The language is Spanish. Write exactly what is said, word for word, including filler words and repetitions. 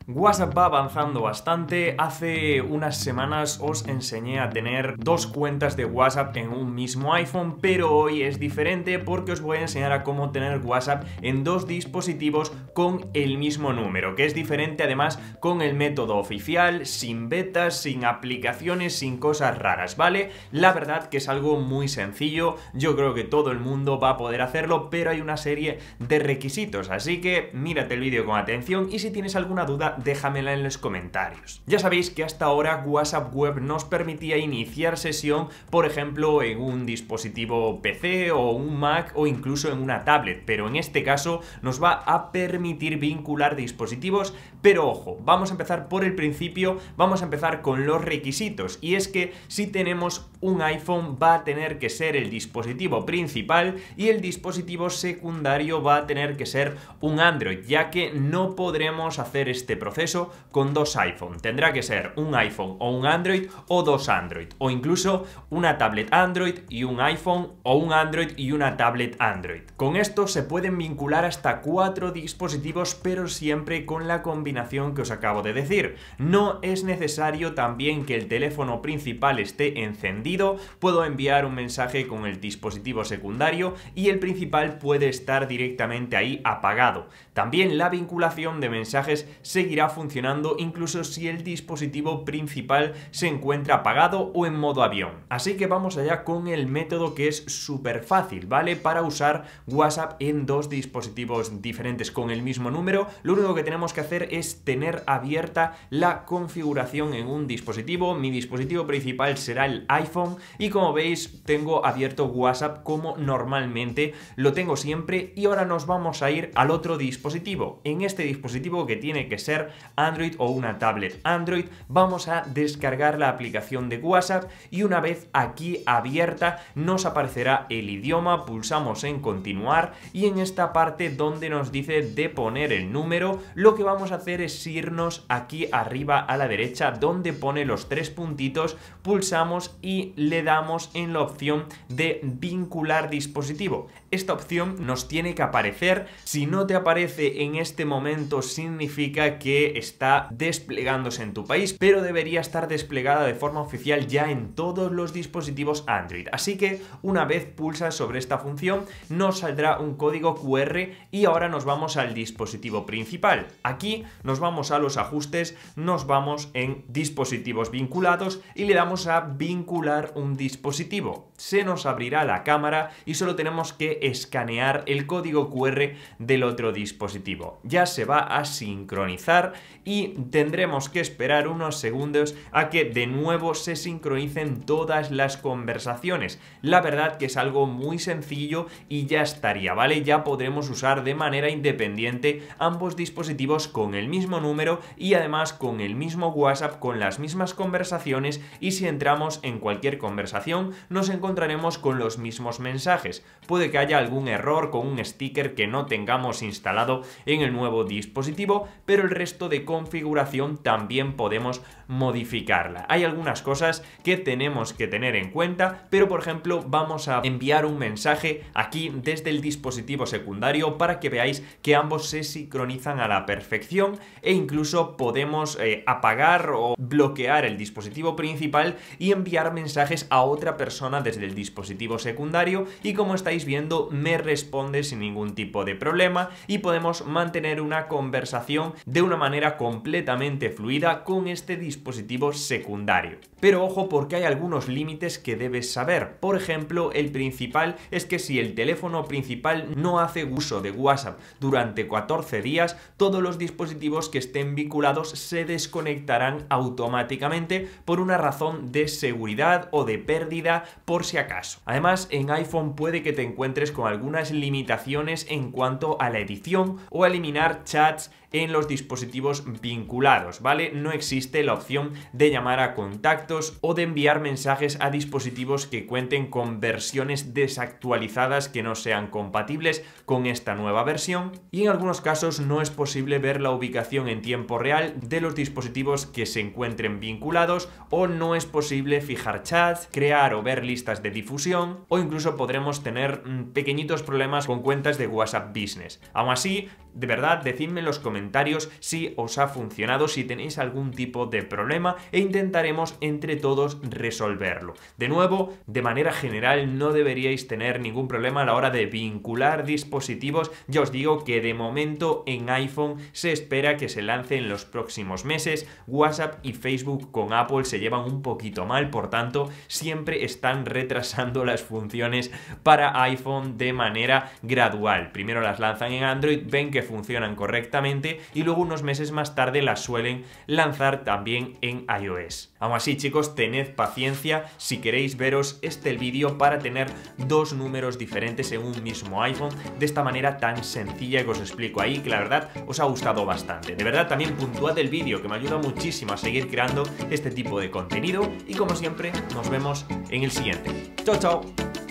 WhatsApp va avanzando bastante. Hace unas semanas os enseñé a tener dos cuentas de WhatsApp en un mismo iPhone, pero hoy es diferente porque os voy a enseñar a cómo tener WhatsApp en dos dispositivos con el mismo número, que es diferente además con el método oficial, sin betas, sin aplicaciones, sin cosas raras, ¿vale? La verdad que es algo muy sencillo, yo creo que todo el mundo va a poder hacerlo, pero hay una serie de requisitos, así que mírate el vídeo con atención y si tienes alguna duda déjamela en los comentarios. Ya sabéis que hasta ahora WhatsApp Web nos permitía iniciar sesión, por ejemplo, en un dispositivo P C o un Mac o incluso en una tablet, pero en este caso nos va a permitir vincular dispositivos, pero ojo, vamos a empezar por el principio, vamos a empezar con los requisitos, y es que si tenemos un iPhone va a tener que ser el dispositivo principal y el dispositivo secundario va a tener que ser un Android, ya que no podremos hacer este proceso con dos iPhone. Tendrá que ser un iPhone o un Android o dos Android, o incluso una tablet Android y un iPhone o un Android y una tablet Android. Con esto se pueden vincular hasta cuatro dispositivos, pero siempre con la combinación que os acabo de decir. No es necesario también que el teléfono principal esté encendido, puedo enviar un mensaje con el dispositivo secundario y el principal puede estar directamente ahí apagado. También la vinculación de mensajes seguirá funcionando incluso si el dispositivo principal se encuentra apagado o en modo avión. Así que vamos allá con el método que es súper fácil, ¿vale? Para usar WhatsApp en dos dispositivos diferentes con el mismo número, lo único que tenemos que hacer es tener abierta la configuración en un dispositivo. Mi dispositivo principal será el iPhone y como veis tengo abierto WhatsApp como normalmente lo tengo siempre, y ahora nos vamos a ir al otro dispositivo. En este dispositivo, que tiene que ser Android o una tablet Android, vamos a descargar la aplicación de WhatsApp y una vez aquí abierta nos aparecerá el idioma, pulsamos en continuar y en esta parte donde nos dice de poner el número, lo que vamos a hacer es irnos aquí arriba a la derecha donde pone los tres puntitos, pulsamos y le damos en la opción de vincular dispositivo. Esta opción nos tiene que aparecer. Si no te aparece en este momento significa que está desplegándose en tu país, pero debería estar desplegada de forma oficial ya en todos los dispositivos Android. Así que una vez pulsas sobre esta función nos saldrá un código Q R y ahora nos vamos al dispositivo principal. Aquí nos vamos a los ajustes, nos vamos en dispositivos vinculados y le damos a vincular un dispositivo. Se nos abrirá la cámara y solo tenemos que escanear el código Q R del otro dispositivo. Ya se va a sincronizar y tendremos que esperar unos segundos a que de nuevo se sincronicen todas las conversaciones. La verdad que es algo muy sencillo y ya estaría, ¿vale? Ya podremos usar de manera independiente ambos dispositivos con el mismo número y además con el mismo WhatsApp, con las mismas conversaciones, y si entramos en cualquier conversación nos encontraremos con los mismos mensajes. Puede que haya algún error con un sticker que no tengamos instalado en el nuevo dispositivo, pero el resto de configuración también podemos modificarla. Hay algunas cosas que tenemos que tener en cuenta, pero por ejemplo vamos a enviar un mensaje aquí desde el dispositivo secundario para que veáis que ambos se sincronizan a la perfección, e incluso podemos eh, apagar o bloquear el dispositivo principal y enviar mensajes a otra persona desde el dispositivo secundario, y como estáis viendo me responde sin ningún tipo de problema y podemos mantener una conversación de una manera completamente fluida con este dispositivo secundario. Pero ojo, porque hay algunos límites que debes saber. Por ejemplo, el principal es que si el teléfono principal no hace uso de WhatsApp durante catorce días, todos los dispositivos que estén vinculados se desconectarán automáticamente por una razón de seguridad o de pérdida por si acaso. Además, en iPhone puede que te encuentres con algunas limitaciones en cuanto a la edición o a eliminar chats en los dispositivos vinculados, ¿vale? No existe la opción de llamar a contactos o de enviar mensajes a dispositivos que cuenten con versiones desactualizadas que no sean compatibles con esta nueva versión, y en algunos casos no es posible ver la ubicación en tiempo real de los dispositivos que se encuentren vinculados, o no es posible fijar chats, crear o ver listas de difusión, o incluso podremos tener mmm, pequeñitos problemas con cuentas de WhatsApp Business. Aún así, de verdad, decidme en los comentarios comentarios si os ha funcionado, si tenéis algún tipo de problema, e intentaremos entre todos resolverlo. De nuevo, de manera general no deberíais tener ningún problema a la hora de vincular dispositivos. Ya os digo que de momento en iPhone se espera que se lance en los próximos meses. WhatsApp y Facebook con Apple se llevan un poquito mal, por tanto siempre están retrasando las funciones para iPhone de manera gradual. Primero las lanzan en Android, ven que funcionan correctamente y luego unos meses más tarde las suelen lanzar también en iOS. Aún así, chicos, tened paciencia si queréis veros este vídeo para tener dos números diferentes en un mismo iPhone de esta manera tan sencilla que os explico ahí, que la verdad os ha gustado bastante. De verdad, también puntuad el vídeo, que me ayuda muchísimo a seguir creando este tipo de contenido, y como siempre nos vemos en el siguiente. ¡Chao, chao!